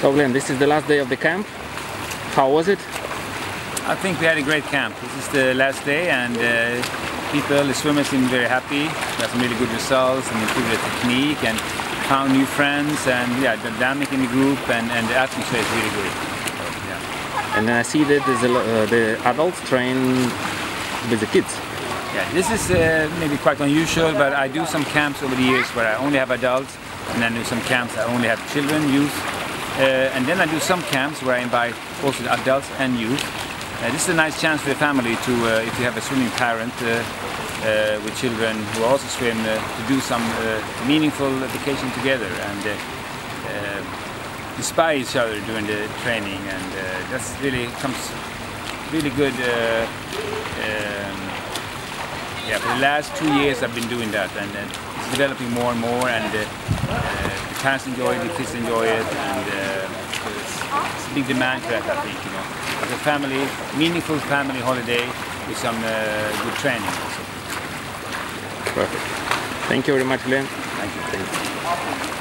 So Glenn, this is the last day of the camp. How was it? I think we had a great camp. This is the last day, and the swimmers seem very happy. Got some really good results and improved their technique and found new friends, and yeah, the dynamic in the group and the atmosphere is really good. So, yeah. And then I see that there's the adults train with the kids. Yeah, this is maybe quite unusual, but I do some camps over the years where I only have adults, and then do some camps I only have children, youth, and then I do some camps where I invite also adults and youth. This is a nice chance for the family to, if you have a swimming parent with children who also swim, to do some meaningful vacation together and inspire each other during the training, and that's really really good. Yeah, for the last 2 years I've been doing that, and it's developing more and more, and the parents enjoy it, the kids enjoy it, and it's a big demand for that, I think, you know. As a family, meaningful family holiday with some good training also. Perfect. Thank you very much, Glenn. Thank you.